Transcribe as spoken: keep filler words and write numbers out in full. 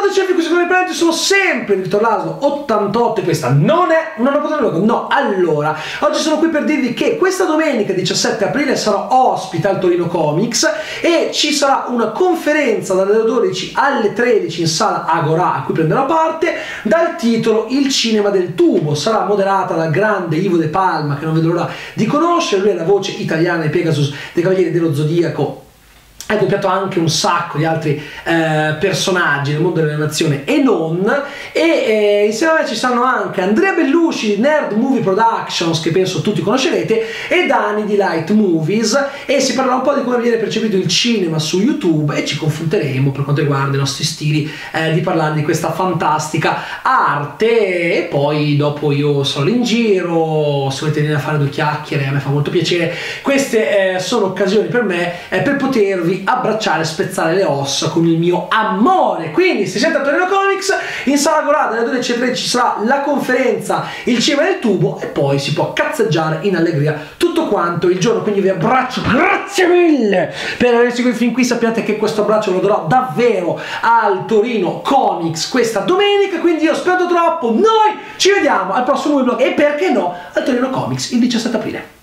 Ciao amici, secondo i parenti sono sempre Victor Laszlo ottantotto e questa non è una nuova puntata. No, allora, oggi sono qui per dirvi che questa domenica diciassette aprile sarò ospite al Torino Comics e ci sarà una conferenza dalle dodici alle tredici in sala Agorà a cui prenderò parte dal titolo Il cinema del tubo. Sarà moderata dal grande Ivo De Palma, che non vedo l'ora di conoscere. Lui è la voce italiana di Pegasus dei Cavalieri dello Zodiaco. Ha doppiato anche un sacco di altri eh, personaggi nel mondo dell'animazione e non, e eh, insieme a me ci saranno anche Andrea Bellucci di Nerd Movie Productions, che penso tutti conoscerete, e Dani di Light Movies, e si parlerà un po' di come viene percepito il cinema su YouTube e ci confronteremo per quanto riguarda i nostri stili eh, di parlare di questa fantastica arte. E poi dopo io sarò in giro, se volete venire a fare due chiacchiere a me fa molto piacere. Queste eh, sono occasioni per me eh, per potervi abbracciare e spezzare le ossa con il mio amore. Quindi se siete a Torino Comics, in sala Agorà dalle dodici alle tredici ci sarà la conferenza Il cinema del tubo e poi si può cazzeggiare in allegria tutto quanto il giorno. Quindi vi abbraccio, grazie mille per aver seguito fin qui. Sappiate che questo abbraccio lo darò davvero al Torino Comics questa domenica, quindi io spero troppo. Noi ci vediamo al prossimo vlog e perché no al Torino Comics il diciassette aprile.